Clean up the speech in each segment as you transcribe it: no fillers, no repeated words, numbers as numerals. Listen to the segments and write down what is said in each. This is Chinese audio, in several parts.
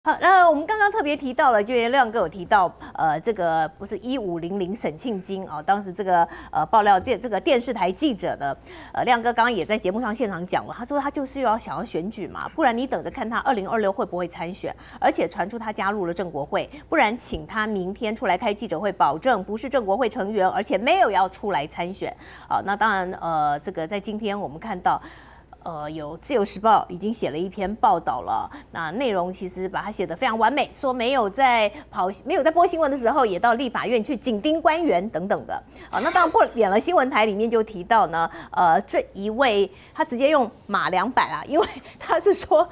好，那我们刚刚特别提到了，就亮哥有提到，这个不是1500沈庆金啊，当时这个爆料这个电视台记者的，亮哥刚刚也在节目上现场讲了，他说他就是想要选举嘛，不然你等着看他2026会不会参选，而且传出他加入了正国会，不然请他明天出来开记者会，保证不是正国会成员，而且没有要出来参选。好，那当然，这个在今天我们看到。有自由时报已经写了一篇报道了，那内容其实把它写得非常完美，说没有在播新闻的时候，也到立法院去紧盯官员等等的。那当然不演了新闻台里面就提到呢，这一位他直接用马200啦，因为他是说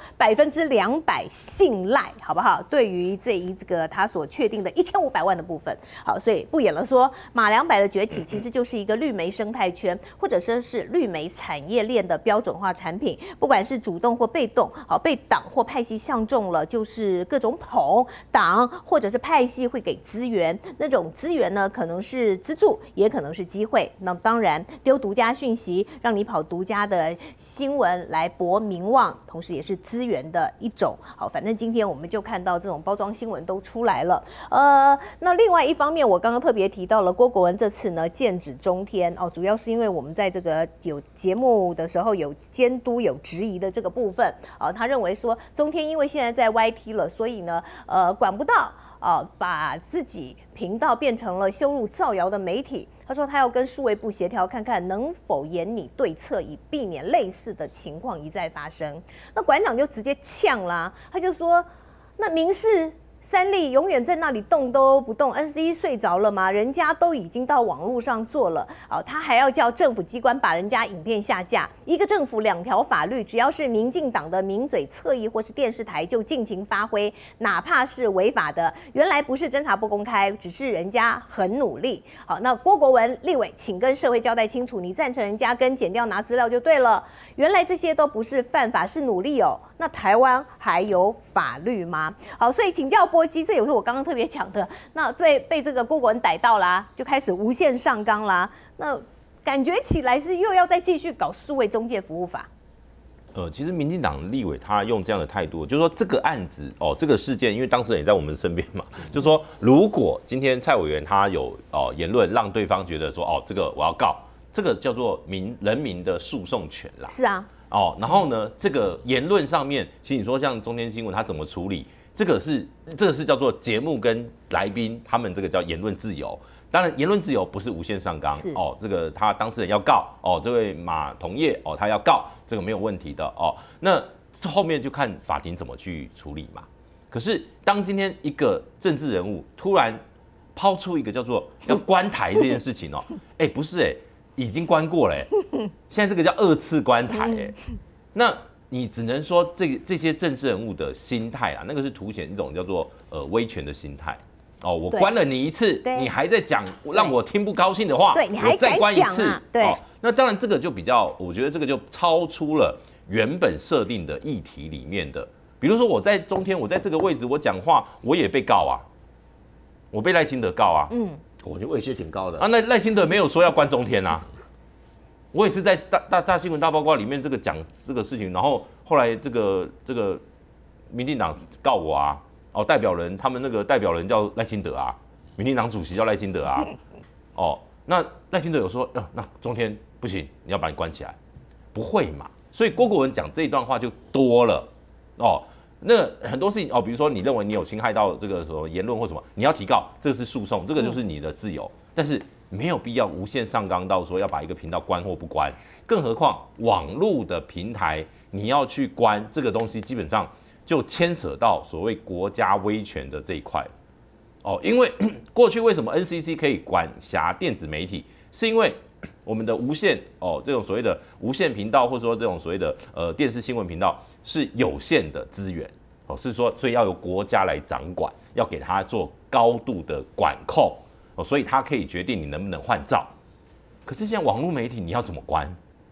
200%信赖，好不好？对于这一个他所确定的1500万的部分，好，所以不演了说马200的崛起其实就是一个绿媒生态圈，或者说是绿媒产业链的标准化产品，不管是主动或被动，好被党或派系相中了，就是各种捧党或者是派系会给资源，那种资源呢可能是资助，也可能是机会。那当然丢独家讯息，让你跑独家的新闻来博名望，同时也是资源的一种。好，反正今天我们就看到这种包装新闻都出来了。那另外一方面，我刚刚特别提到了郭国文这次呢剑指中天哦，主要是因为我们在这个有节目的时候有监督有质疑的这个部分，他认为说中天因为现在在 YT 了，所以呢，管不到，把自己频道变成了羞辱造谣的媒体。他说他要跟数位部协调，看看能否研拟对策，以避免类似的情况一再发生。那馆长就直接呛啦，他就说，那民视三立永远在那里动都不动 ，NCC 睡着了吗？人家都已经到网络上做了，他还要叫政府机关把人家影片下架。一个政府2条法律，只要是民进党的名嘴侧翼或是电视台就尽情发挥，哪怕是违法的。原来不是侦查不公开，只是人家很努力。好，那郭国文立委，请跟社会交代清楚，你赞成人家跟检调拿资料就对了。原来这些都不是犯法，是努力哦。那台湾还有法律吗？好，所以请教波基，这也是我刚刚特别讲的。那被这个郭国文逮到啦，就开始无限上纲啦。那感觉起来是又要再继续搞数位中介服务法。 其实民进党立委他用这样的态度，就是说这个案子这个事件，因为当事人也在我们身边嘛，就是说如果今天蔡委员他有言论让对方觉得说这个我要告，这个叫做人民的诉讼权啦。 是啊。 然后呢，这个言论上面，其实你说像中天新闻他怎么处理，这个是叫做节目跟来宾他们这个叫言论自由。当然，言论自由不是无限上纲这个他当事人要告这位马同业他要告，这个没有问题的那后面就看法庭怎么去处理嘛。可是当今天一个政治人物突然抛出一个叫做要关台这件事情不是已经关过了现在这个叫2次关台那你只能说这些政治人物的心态那个是凸显一种叫做威权的心态。我关了你1次，你还在讲让我听不高兴的话， 对，你还再关1次， 对， 那当然这个就比较，我觉得这个就超出了原本设定的议题里面的。比如说我在中天，我在这个位置我讲话，我也被告我被赖清德告我觉得威胁挺高的那赖清德没有说要关中天我也是在大新闻大八卦里面这个讲这个事情，然后后来这个民进党告我代表人他们那个代表人叫赖清德民进党主席叫赖清德那赖清德有说那中天不行，你要把你关起来，不会嘛？所以郭国文讲这一段话就多了那很多事情比如说你认为你有侵害到这个什么言论或什么，你要提告，这个是诉讼，这个就是你的自由，但是没有必要无限上纲到说要把一个频道关或不关，更何况网络的平台你要去关这个东西，基本上就牵扯到所谓国家威权的这一块因为过去为什么 NCC 可以管辖电子媒体，是因为我们的无线这种所谓的无线频道，或者说这种所谓的电视新闻频道是有限的资源是说，所以要由国家来掌管，要给他做高度的管控所以他可以决定你能不能换照。可是现在网络媒体你要怎么关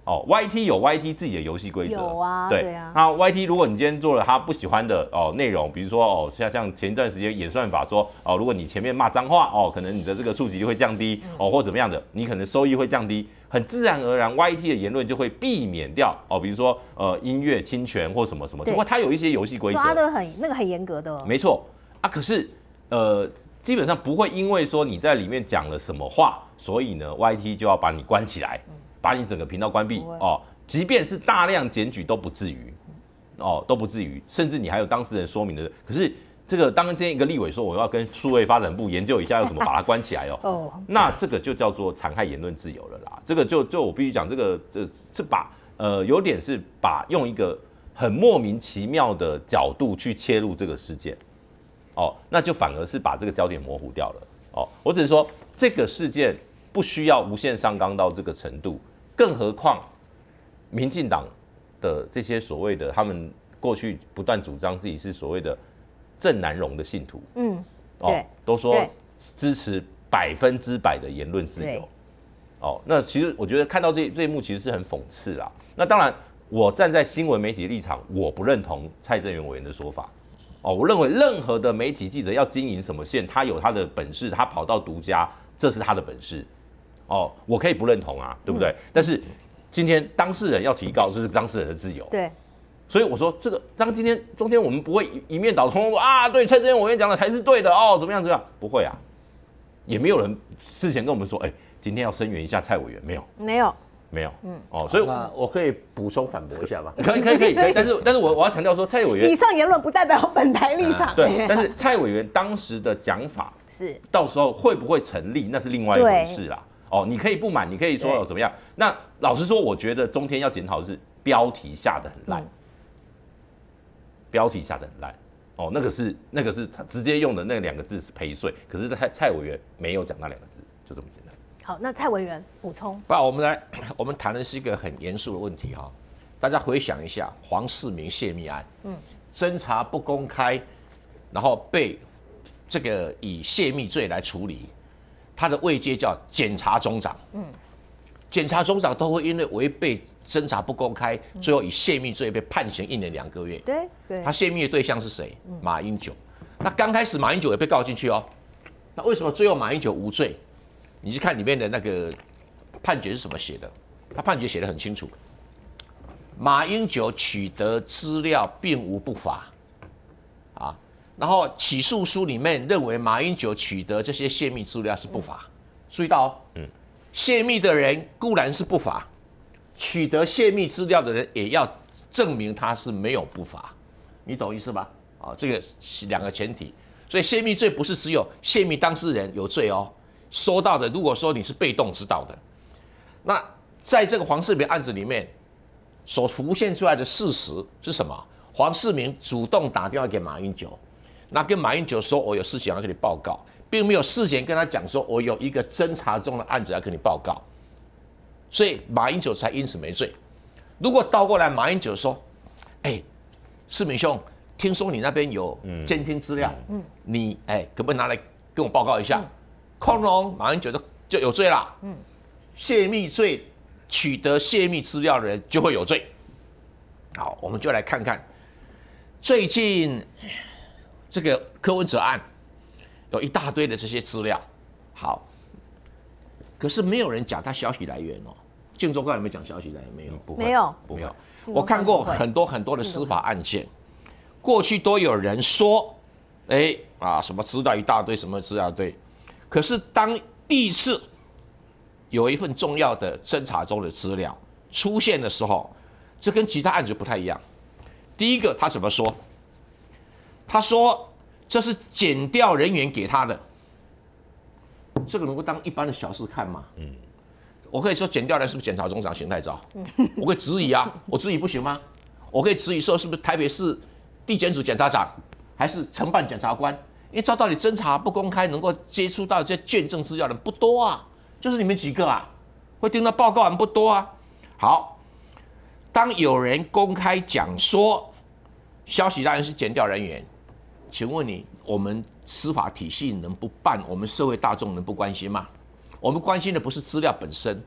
哦，YT 有 YT 自己的游戏规则， 有啊， 对对啊。 那 YT 如果你今天做了他不喜欢的内容，比如说像前一段时间演算法说如果你前面骂脏话可能你的这个触及率会降低或怎么样的，你可能收益会降低，很自然而然 YT 的言论就会避免掉比如说音乐侵权或什么什么，不过它有一些游戏规则抓的很严格的， 没错啊，可是基本上不会因为说你在里面讲了什么话，所以呢 YT 就要把你关起来。把你整个频道关闭即便是大量检举都不至于都不至于，甚至你还有当事人说明的。可是这个当今天一个立委说我要跟数位发展部研究一下要怎么把它关起来那这个就叫做残害言论自由了啦。这个就我必须讲，这是把有点是把用一个很莫名其妙的角度去切入这个事件那就反而是把这个焦点模糊掉了我只是说这个事件不需要无限上纲到这个程度。更何况，民进党的这些所谓的他们过去不断主张自己是所谓的郑南榕的信徒， 对， 都说支持100%的言论自由，那其实我觉得看到这一幕其实是很讽刺啦。那当然，我站在新闻媒体的立场，我不认同蔡正元委员的说法，我认为任何的媒体记者要经营什么线，他有他的本事，他跑到独家，这是他的本事。我可以不认同啊，对不对？但是今天当事人要提告，这是当事人的自由。 对， 所以我说这个，中间我们不会一面倒通说对，蔡正元委员讲的才是对的怎么样，不会啊，也没有人事前跟我们说，今天要声援一下蔡委员，没有，所以我可以补充反驳一下吗？ 可以，但是我要强调说，蔡委员以上言论不代表本台立场。 对，但是蔡委员当时的讲法是，到时候会不会成立，那是另外一回事啦。你可以不满，你可以说怎么样？那老实说，我觉得中天要检讨的是标题下的很烂，标题下的很烂。那个是他直接用的那2个字是陪睡，可是蔡委员没有讲那2个字，就这么简单。 好，那蔡委员补充。 我们谈的是一个很严肃的问题大家回想一下黄世明泄密案，侦查不公开，然后被这个以泄密罪来处理。他的位阶叫检察总长，检察总长都会因为违背侦查不公开，最后以泄密罪被判刑1年2个月。 对， 他泄密的对象是谁？马英九。那刚开始马英九也被告进去那为什么最后马英九无罪？你去看里面的那个判决是什么写的？他判决写得很清楚，马英九取得资料并无不法，然后起诉书里面认为马英九取得这些泄密资料是不法，注意到泄密的人固然是不法，取得泄密资料的人也要证明他是没有不法，你懂意思吧？这个是2个前提，所以泄密罪不是只有泄密当事人有罪收到的如果说你是被动知道的，那在这个黄世明案子里面所浮现出来的事实是什么？黄世明主动打电话给马英九。那跟马英九说，我有事情要跟你报告，并没有事前跟他讲说，我有一个侦查中的案子要跟你报告，所以马英九才因此没罪。如果倒过来，马英九说，世明兄，听说你那边有监听资料，你可不可以拿来跟我报告一下？空容，马英九就有罪啦。泄密罪，取得泄密资料的人就会有罪。好，我们就来看看最近。这个柯文哲案有一大堆的这些资料，好，可是没有人讲他消息来源建中刚有没有讲消息来源？没有，没有。我看过很多的司法案件，过去都有人说，什么资料一大堆，什么资料一大堆，可是当第一次有一份重要的侦查中的资料出现的时候，这跟其他案子不太一样。第一个，他怎么说？他说这是检调人员给他的，这个能够当一般的小事看吗？我可以说检调人是不是检察总长邢太昭？我可以质疑啊，我质疑不行吗？我可以质疑说是不是台北市地检署检察长，还是承办检察官？因为照道理侦查不公开，能够接触到这些卷证资料的人不多啊，就是你们几个啊，会听到报告的人不多啊。好，当有人公开讲说消息来源是检调人员。请问你，我们司法体系能不办？我们社会大众能不关心吗？我们关心的不是资料本身，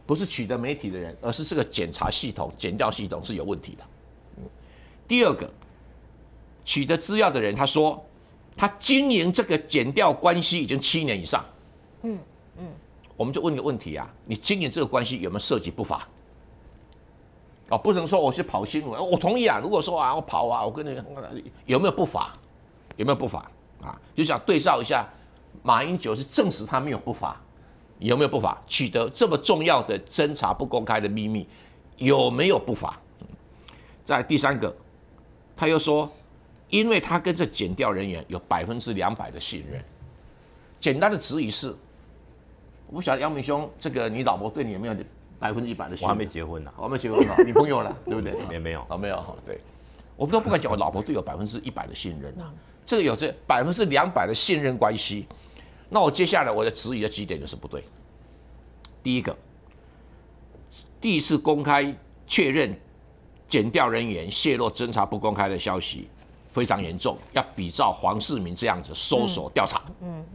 不是取得媒体的人，而是这个检查系统、检调系统是有问题的。第二个，取得资料的人，他说他经营这个检调关系已经7年以上。我们就问一个问题啊，你经营这个关系有没有涉及不法？不能说我是跑新闻，我同意啊。如果说我跑啊，我跟你有没有不法？有没有不法啊？就想对照一下，马英九是证实他没有不法，有没有不法？取得这么重要的侦查不公开的秘密，有没有不法？再来第三个，他又说，因为他跟这检调人员有200%的信任。简单的质疑是，我不晓得姚明兄，这个你老婆对你有没有100%的信任？ 我还没结婚呢， 我还没结婚呢，女朋友了，对不对？ 也没有， 没有，对，我都不敢讲，我老婆对有100%的信任啊，这个有这200%的信任关系。那我接下来我的质疑的几点就是不对。第一个，第一次公开确认检调人员泄露侦查不公开的消息非常严重，要比照黄世明这样子收手调查，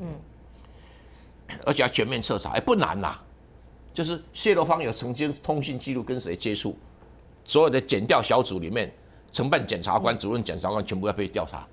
而且要全面彻查，不难啦，就是泄露方有曾经通讯记录跟谁接触，所有的检调小组里面承办检察官、主任检察官全部要被调查。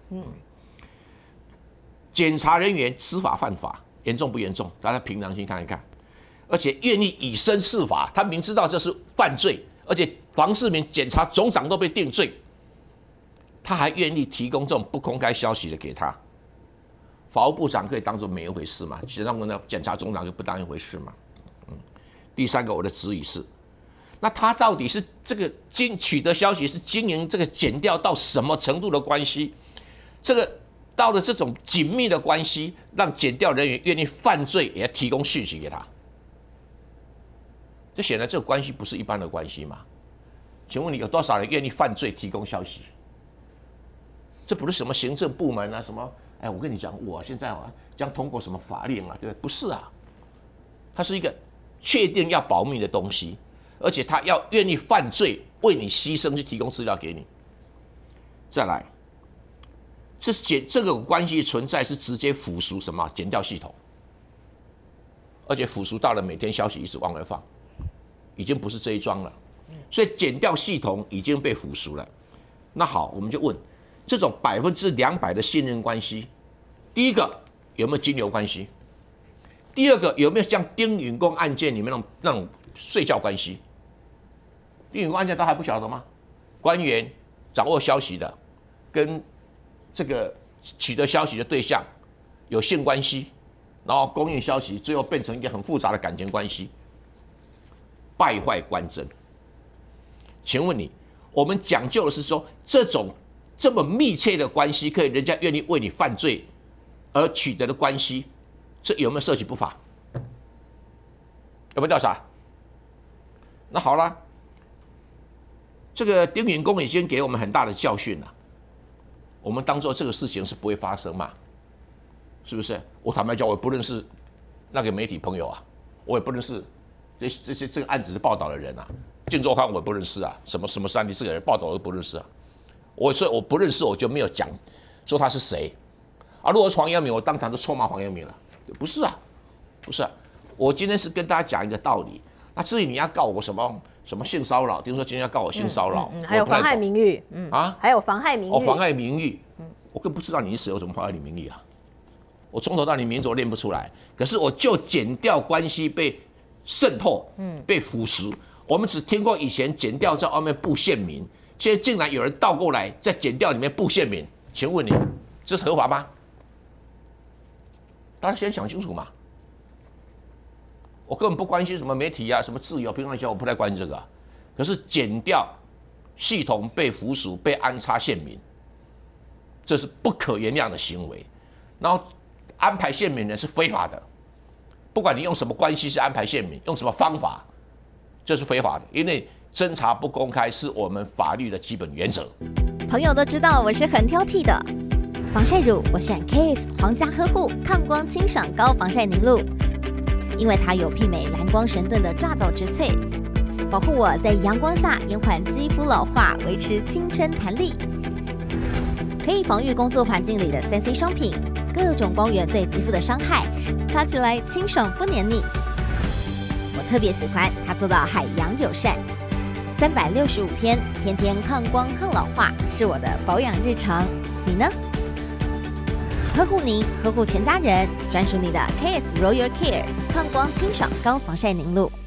检察人员知法犯法，严重不严重？大家凭良心看一看。而且愿意以身试法，他明知道这是犯罪，而且黄世明检察总长都被定罪，他还愿意提供这种不公开消息的给他。法务部长可以当作没一回事嘛？其实他们的检察总长就不当一回事嘛。第三个，我的质疑是，那他到底是这个取得消息是经营这个检调到什么程度的关系？这个到了这种紧密的关系，让检调人员愿意犯罪也要提供讯息给他，这显然这个关系不是一般的关系嘛？请问你有多少人愿意犯罪提供消息？这不是什么行政部门啊，什么？我跟你讲，我现在将通过什么法令啊，对不对？不是啊，它是一个确定要保密的东西，而且他要愿意犯罪，为你牺牲去提供资料给你。再来，这个关系存在是直接腐蚀什么检调系统，而且腐蚀到了每天消息一直往外放，已经不是这一桩了。所以检调系统已经被腐蚀了。那好，我们就问，这种200%的信任关系，第一个有没有金流关系？第二个有没有像丁允恭案件里面那种睡觉关系？丁允恭案件大家还不晓得吗？官员掌握消息的，跟这个取得消息的对象有性关系，然后供应消息，最后变成一个很复杂的感情关系，败坏官箴。请问你，我们讲究的是说，这种这么密切的关系，可以人家愿意为你犯罪而取得的关系，这有没有涉及不法？有没有调查？那好了，这个丁允恭已经给我们很大的教训了，我们当做这个事情是不会发生嘛？是不是？我坦白讲，我也不认识那个媒体朋友啊，我也不认识这个案子的报道的人啊，镜周刊我也不认识啊，什么三立这个人报道我都不认识啊，所以我不认识，我就没有讲说他是谁啊。如果是黄阳明，我当场就臭骂黄阳明了。不是啊，不是啊，我今天是跟大家讲一个道理。那至于你要告我什么性骚扰，听说今天要告我性骚扰， 还有妨害名誉，还有妨害名誉， 妨害名誉，我更不知道你是谁，有什么妨害你名誉啊？我从头到尾名字我念不出来，可是我就检调关系被渗透，被腐蚀。我们只听过以前检调在外面布县民，现在竟然有人倒过来在检调里面布县民，请问你这是合法吗？大家先想清楚嘛。我根本不关心什么媒体啊，什么自由、平常我不太关心这个。可是检调系统被腐蚀、被安插县民，这是不可原谅的行为。然后安排县民呢是非法的，不管你用什么关系是安排县民，用什么方法，这是非法的。因为侦查不公开是我们法律的基本原则。 朋友都知道我是很挑剔的，防晒乳我选 Kiss 皇家呵护抗光清爽高防晒凝露。因为它有媲美蓝光神盾的皂藻植萃，保护我在阳光下延缓肌肤老化，维持青春弹力。可以防御工作环境里的3C 商品，各种光源对肌肤的伤害，擦起来清爽不黏腻。我特别喜欢它做到海洋友善，365天，天天抗光抗老化是我的保养日常。你呢？呵护您，呵护全家人，专属你的 KS Royal Care 抗光清爽高防晒凝露。